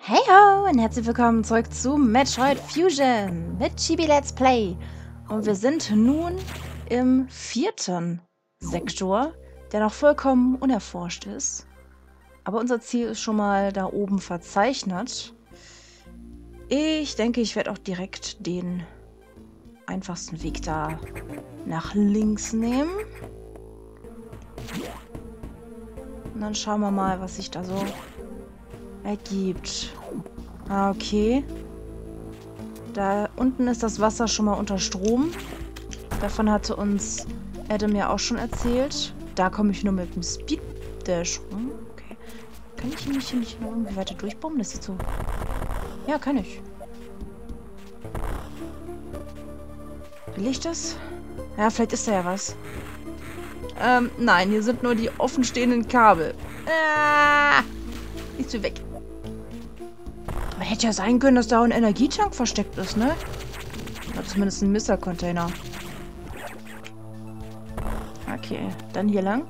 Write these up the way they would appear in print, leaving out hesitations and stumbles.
Hey ho und herzlich willkommen zurück zu Metroid Fusion mit Chibi Let's Play. Und wir sind nun im 4. Sektor, der noch vollkommen unerforscht ist. Aber unser Ziel ist schon mal da oben verzeichnet. Ich denke, ich werde auch direkt den einfachsten Weg da nach links nehmen. Und dann schauen wir mal, was sich da so ergibt. Ah, okay. Da unten ist das Wasser schon mal unter Strom. Davon hatte uns Adam ja auch schon erzählt. Da komme ich nur mit dem Speed Dash rum. Okay. Kann ich mich hier nicht noch irgendwie weiter durchbomben? Das sieht so... Ja, kann ich. Will ich das? Ja, vielleicht ist da ja was. Nein, hier sind nur die offenstehenden Kabel. Ah! Ist sie weg. Aber hätte ja sein können, dass da ein Energietank versteckt ist, ne? Oder zumindest ein Misser-Container. Okay, dann hier lang.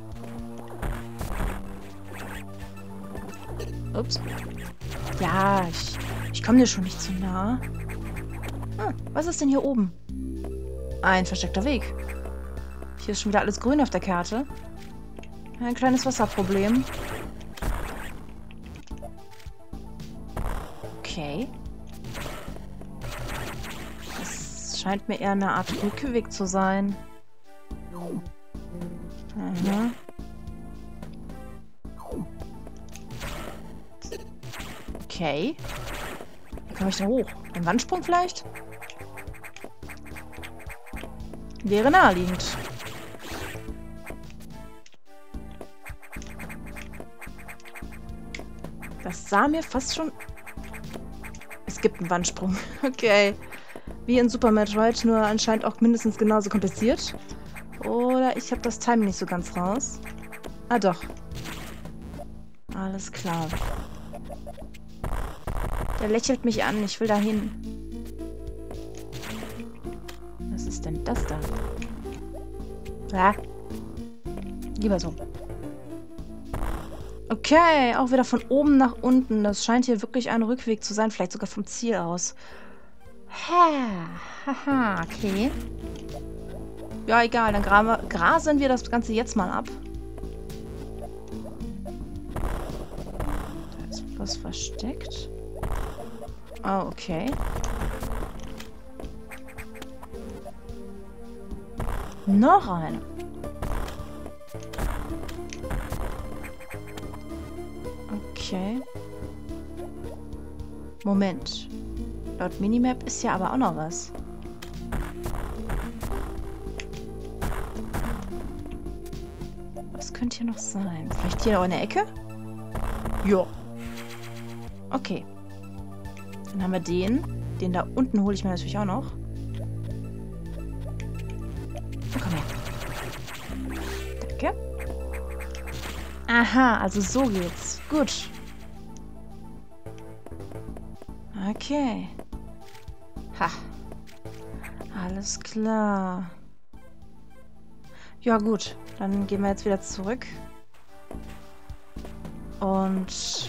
Ups. Ja, ich komme dir schon nicht zu nah. Was ist denn hier oben? Ein versteckter Weg. Hier ist schon wieder alles grün auf der Karte. Ein kleines Wasserproblem. Okay. Das scheint mir eher eine Art Rückweg zu sein. Aha. Okay. Wie komme ich da hoch? Ein Wandsprung vielleicht? Wäre naheliegend. Das sah mir fast schon... Es gibt einen Wandsprung. Okay. Wie in Super Metroid, nur anscheinend auch mindestens genauso kompliziert. Oder ich habe das Timing nicht so ganz raus. Ah, doch. Alles klar. Der lächelt mich an. Ich will da hin. Was ist denn das da? Ja. Lieber so. Okay, auch wieder von oben nach unten. Das scheint hier wirklich ein Rückweg zu sein. Vielleicht sogar vom Ziel aus. Haha, okay. Ja, egal. Dann grasen wir das Ganze jetzt mal ab. Da ist was versteckt. Oh, okay. Noch eine. Okay. Moment. Laut Minimap ist ja aber auch noch was. Was könnte hier noch sein? Vielleicht hier auch in der Ecke? Ja. Okay. Dann haben wir den. Den da unten hole ich mir natürlich auch noch. Komm her. Danke. Aha, also so geht's. Gut. Okay. Ha. Alles klar. Ja gut, dann gehen wir jetzt wieder zurück. Und...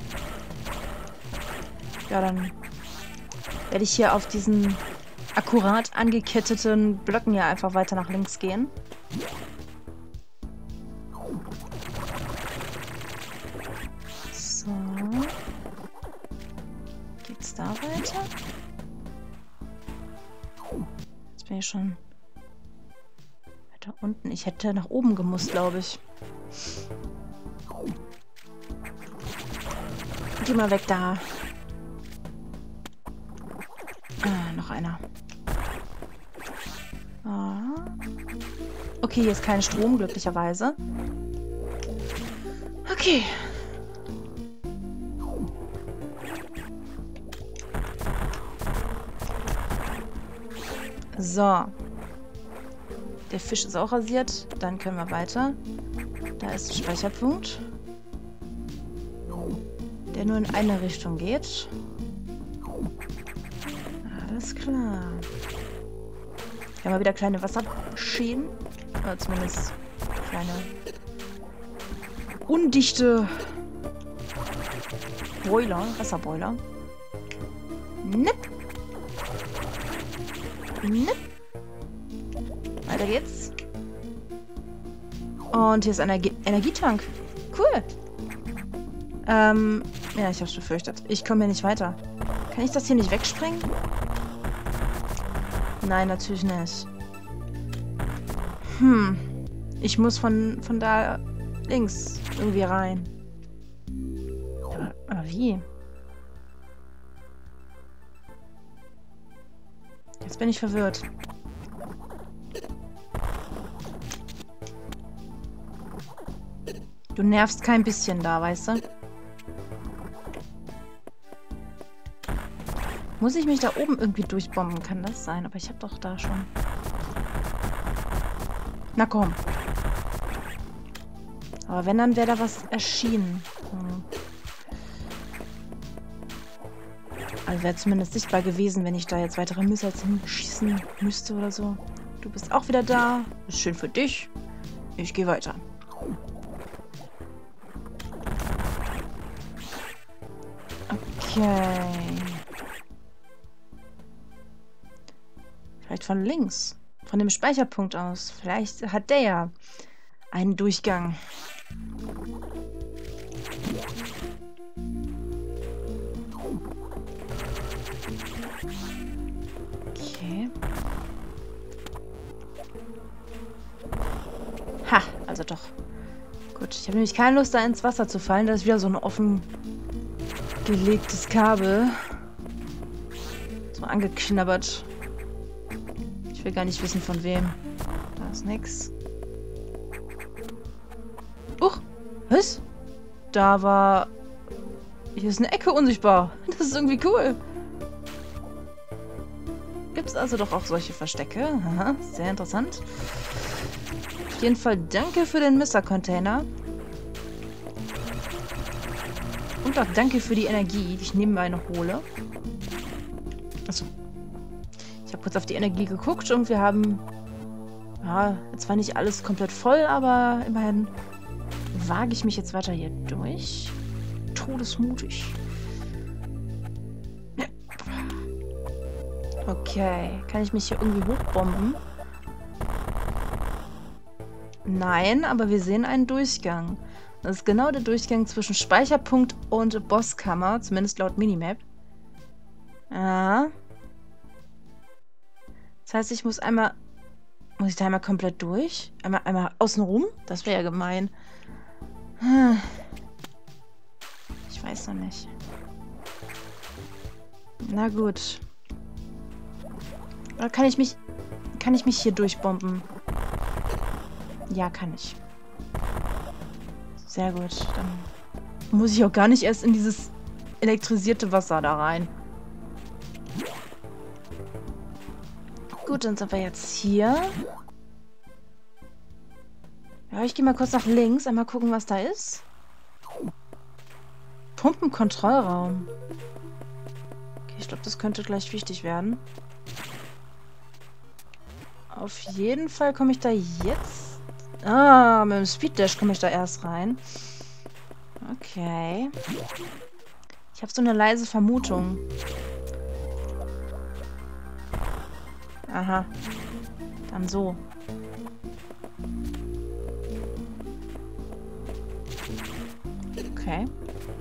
Ja, dann werde ich hier auf diesen akkurat angeketteten Blöcken ja einfach weiter nach links gehen. So. Geht's da weiter? Jetzt bin ich schon weiter unten. Ich hätte nach oben gemusst, glaube ich. Geh mal weg da. Ah, noch einer. Ah. Okay, hier ist kein Strom, glücklicherweise. Okay. So. Der Fisch ist auch rasiert. Dann können wir weiter. Da ist ein Speicherpunkt. Der nur in eine Richtung geht. Alles klar. Wir haben mal wieder kleine Wasserschäden. Oder zumindest kleine undichte Boiler, Wasserboiler. Nipp. Nipp. Weiter geht's. Und hier ist ein Energietank. Cool. Ja, ich hab's befürchtet. Ich komme hier nicht weiter. Kann ich das hier nicht wegsprengen? Nein, natürlich nicht. Ich muss von da links irgendwie rein. Aber wie? Jetzt bin ich verwirrt. Du nervst kein bisschen da, weißt du? Muss ich mich da oben irgendwie durchbomben? Kann das sein? Aber ich habe doch da schon... Na komm. Aber wenn, dann wäre da was erschienen. Also wäre zumindest sichtbar gewesen, wenn ich da jetzt weitere Missiles hinschießen müsste oder so. Du bist auch wieder da. Ist schön für dich. Ich gehe weiter. Okay. Vielleicht von links. Von dem Speicherpunkt aus. Vielleicht hat der ja einen Durchgang. Okay. Ha, also doch. Gut, ich habe nämlich keine Lust, da ins Wasser zu fallen. Da ist wieder so ein offen gelegtes Kabel. So angeknabbert. Ich will gar nicht wissen, von wem. Da ist nix. Was? Da war... Hier ist eine Ecke unsichtbar. Das ist irgendwie cool. Gibt es also doch auch solche Verstecke. Aha, sehr interessant. Auf jeden Fall danke für den Mister-Container. Und auch danke für die Energie, die ich nebenbei noch hole. Achso. Ich habe kurz auf die Energie geguckt und wir haben... Ja, zwar nicht alles komplett voll, aber immerhin wage ich mich jetzt weiter hier durch. Todesmutig. Ja. Okay. Kann ich mich hier irgendwie hochbomben? Nein, aber wir sehen einen Durchgang. Das ist genau der Durchgang zwischen Speicherpunkt und Bosskammer, zumindest laut Minimap. Ja. Das heißt, ich muss einmal... Muss ich da einmal komplett durch? Einmal außen rum? Das wäre ja gemein. Ich weiß noch nicht. Na gut. Oder kann ich mich hier durchbomben? Ja, kann ich. Sehr gut. Dann muss ich auch gar nicht erst in dieses elektrisierte Wasser da rein. Gut, dann sind wir jetzt hier. Ja, ich gehe mal kurz nach links. Einmal gucken, was da ist. Pumpenkontrollraum. Okay, ich glaube, das könnte gleich wichtig werden. Auf jeden Fall komme ich da jetzt... Ah, mit dem Speed Dash komme ich da erst rein. Okay. Ich habe so eine leise Vermutung. Aha. Dann so. Okay.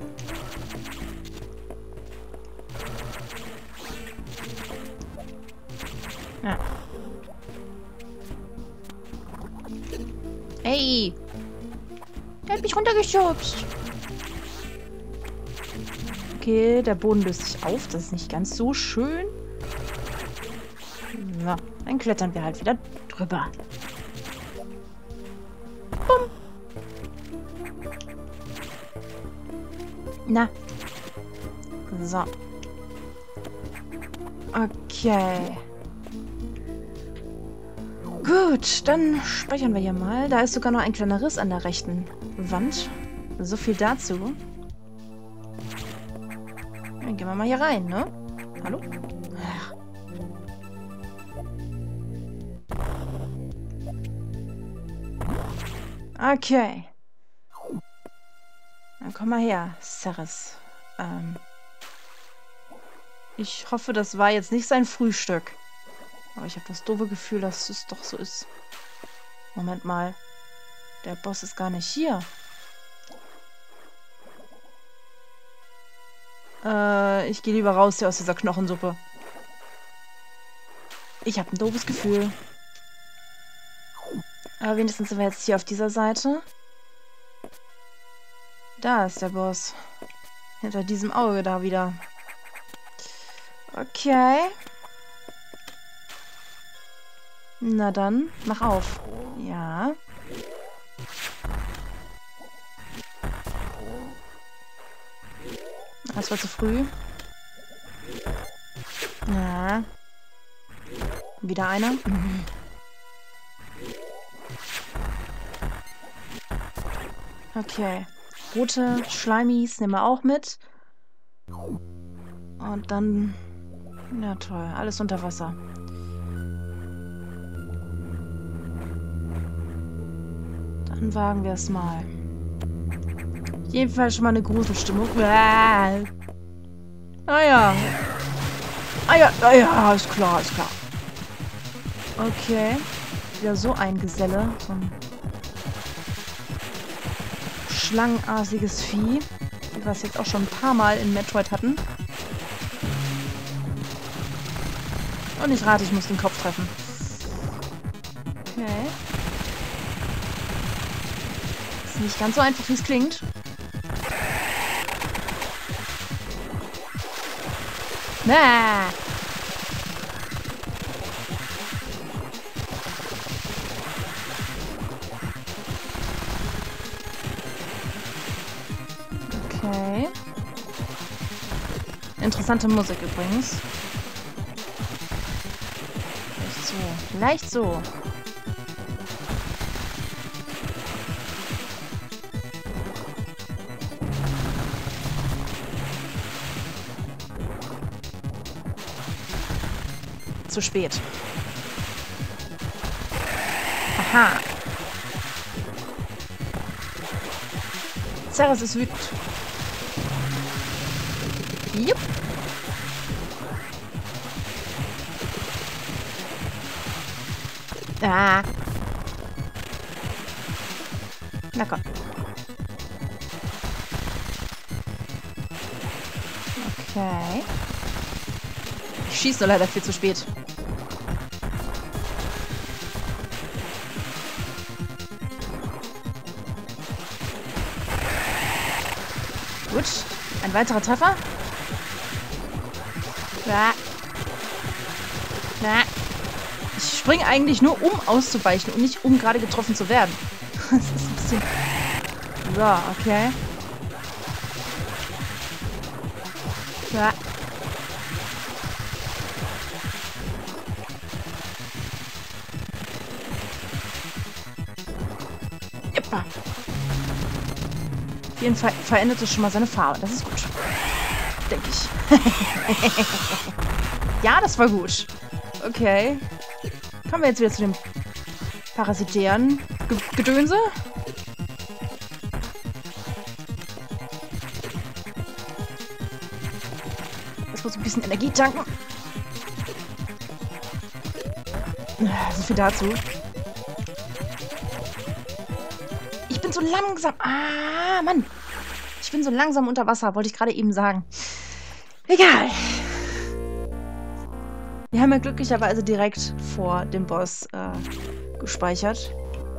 Ja. Ey! Der hat mich runtergeschubst. Okay, der Boden löst sich auf. Das ist nicht ganz so schön. Na, dann klettern wir halt wieder drüber. Bumm. Na. So. Okay. Gut, dann speichern wir hier mal. Da ist sogar noch ein kleiner Riss an der rechten Wand. So viel dazu. Dann gehen wir mal hier rein, ne? Hallo? Okay. Dann komm mal her, Ceres. Ich hoffe, das war jetzt nicht sein Frühstück. Aber ich habe das doofe Gefühl, dass es doch so ist. Moment mal. Der Boss ist gar nicht hier. Ich gehe lieber raus hier aus dieser Knochensuppe. Ich habe ein doofes Gefühl. Aber wenigstens sind wir jetzt hier auf dieser Seite. Da ist der Boss. Hinter diesem Auge da wieder. Okay. Na dann, mach auf. Ja. Das war zu früh. Ja. Wieder einer. Okay. Rote Schleimis nehmen wir auch mit. Und dann... Ja, toll. Alles unter Wasser. Dann wagen wir es mal. Auf jeden Fall schon mal eine Gruselstimmung. Ah ja. Ah ja, ist klar, ist klar. Okay. Wieder so ein Geselle. So ein schlangenartiges Vieh. Wie wir es jetzt auch schon ein paar Mal in Metroid hatten. Und ich rate, ich muss den Kopf treffen. Okay. Ist nicht ganz so einfach, wie es klingt. Ah. Okay. Interessante Musik übrigens. Vielleicht so. Vielleicht so. Zu spät. Aha. Ceres ist wütend. Jupp. Ah. Na komm. Okay. Ich schieße nur leider viel zu spät. Gut. Ein weiterer Treffer. Ja. Ja. Ich springe eigentlich nur, um auszuweichen und nicht, um gerade getroffen zu werden. Das ist ein bisschen... So, okay. Ja. Jeppa. Auf jeden Fall verändert es schon mal seine Farbe. Das ist gut. Denke ich. Ja, das war gut. Okay. Kommen wir jetzt wieder zu dem parasitären Gedönse. Das muss ein bisschen Energie tanken. So viel dazu. Ich bin so langsam. Ah, Mann. Ich bin so langsam unter Wasser, wollte ich gerade eben sagen. Egal. Wir haben ja glücklicherweise direkt vor dem Boss gespeichert.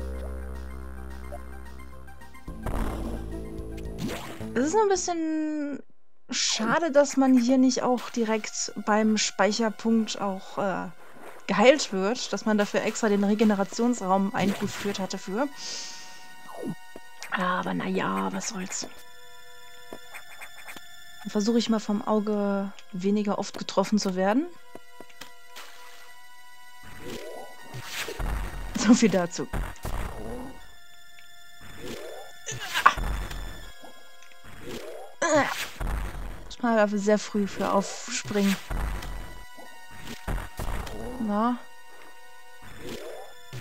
Es ist nur ein bisschen schade, dass man hier nicht auch direkt beim Speicherpunkt auch geheilt wird. Dass man dafür extra den Regenerationsraum eingeführt hatte für. Aber naja, was soll's. Dann versuche ich mal vom Auge weniger oft getroffen zu werden. So viel dazu. Ich mal dafür sehr früh für aufspringen. Na.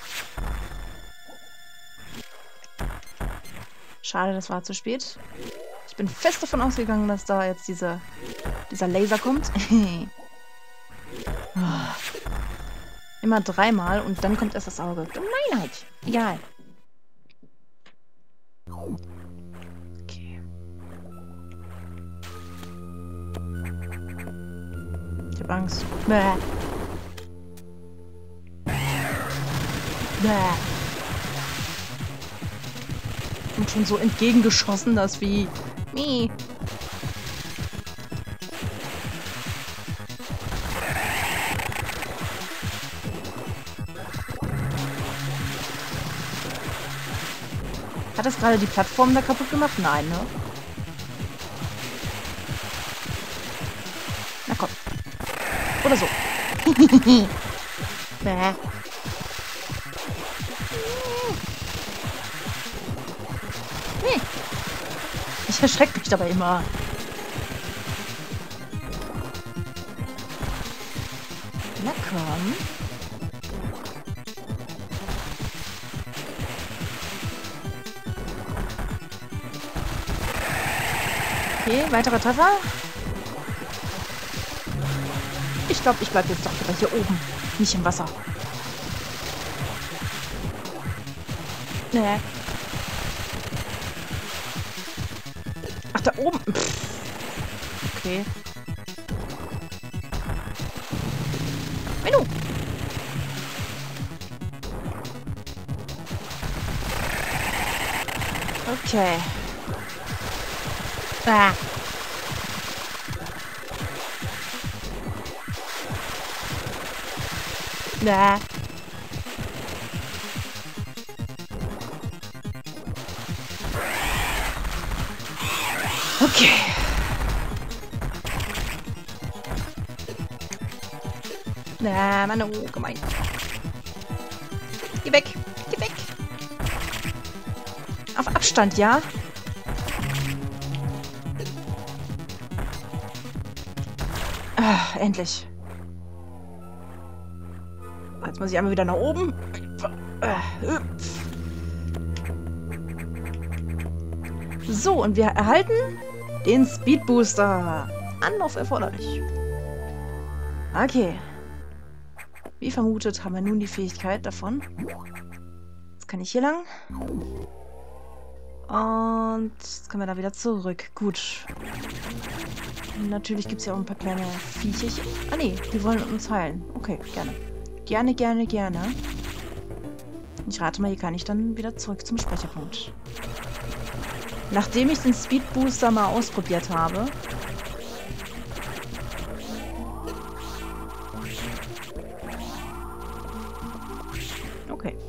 Schade, das war zu spät. bin fest davon ausgegangen, dass da jetzt dieser Laser kommt. Immer 3-mal und dann kommt erst das Auge. Gemeinheit. Egal. Okay. Ich hab Angst. Bäh. Bäh. Und schon so entgegengeschossen, das wie... Mie. Hat das gerade die Plattform da kaputt gemacht? Nein, ne? Na komm. Oder so. Bäh. Nee. Ich erschrecke mich dabei immer. Na komm. Okay, weiterer Treffer. Ich glaube, ich bleibe jetzt doch wieder hier oben. Nicht im Wasser. Nee. Ach, da oben. Pff. Okay. Menno. Okay. Ah. Na. Okay. Na, Mann, oh, gemein. Geh weg. Geh weg. Auf Abstand, ja? Ah, endlich. Jetzt muss ich einmal wieder nach oben. So, und wir erhalten den Speed Booster. Anlauf erforderlich. Okay. Wie vermutet haben wir nun die Fähigkeit davon. Jetzt kann ich hier lang. Und jetzt können wir da wieder zurück. Gut. Natürlich gibt es ja auch ein paar kleine Viechchen. Ah ne, die wollen uns heilen. Okay, gerne. Gerne, gerne, gerne. Ich rate mal, hier kann ich dann wieder zurück zum Speicherpunkt. Nachdem ich den Speed Booster mal ausprobiert habe. Okay.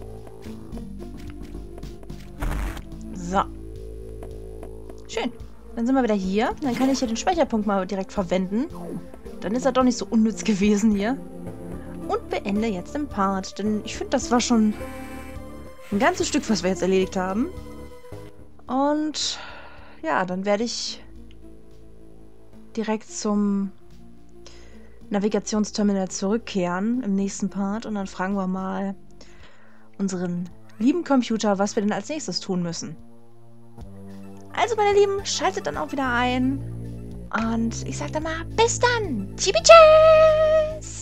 So. Schön. Dann sind wir wieder hier. Dann kann ich hier den Speicherpunkt mal direkt verwenden. Dann ist er doch nicht so unnütz gewesen hier. Und beende jetzt den Part. Denn ich finde, das war schon ein ganzes Stück, was wir jetzt erledigt haben. Und ja, dann werde ich direkt zum Navigationsterminal zurückkehren im nächsten Part. Und dann fragen wir mal unseren lieben Computer, was wir denn als nächstes tun müssen. Also, meine Lieben, schaltet dann auch wieder ein. Und ich sage dann mal, bis dann. Tschüss.